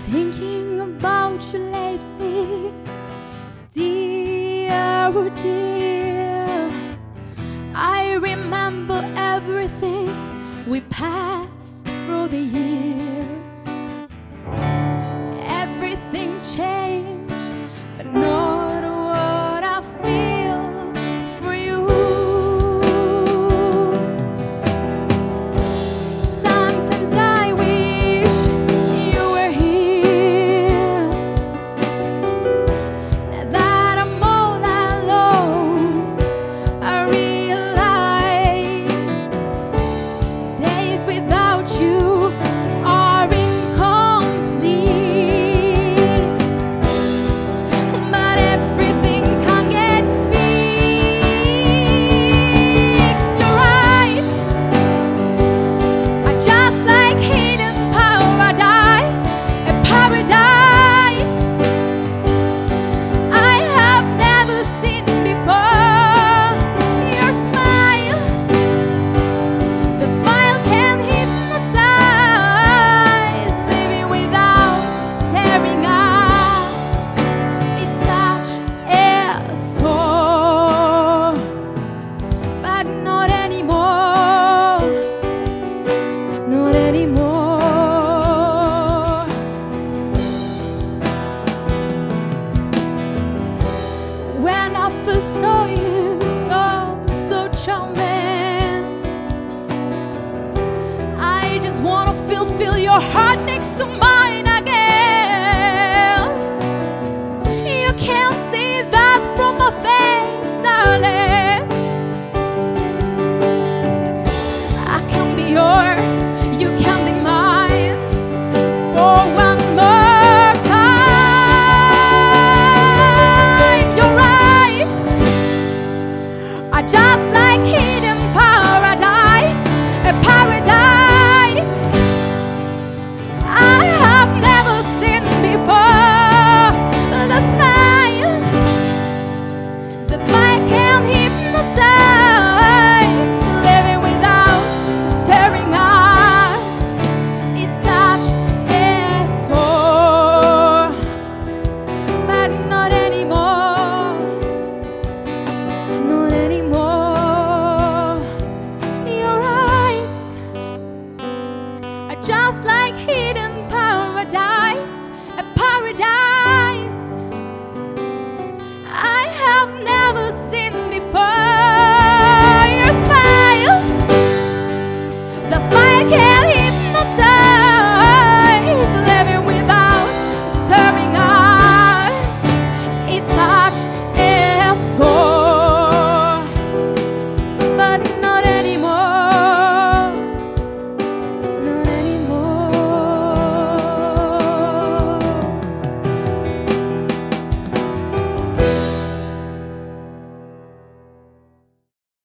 thinking about you lately, dear, oh dear. I remember everything we passed through the years. Everything changed, but not what I feel for you. Sometimes I wish you were here. Now that I'm all alone, I realize days without you are incomplete. But everything can get fixed. Your eyes are just like hidden paradise, a paradise I have never seen before. Your smile, that smile can hypnotize, living without staring up. It's such a sore, but not anymore, not anymore. When I first saw you, so charming, I just wanna feel your heart next to mine again. You can't see that from my face, darling. I can be yours, you can be mine for one more time. Your eyes are just like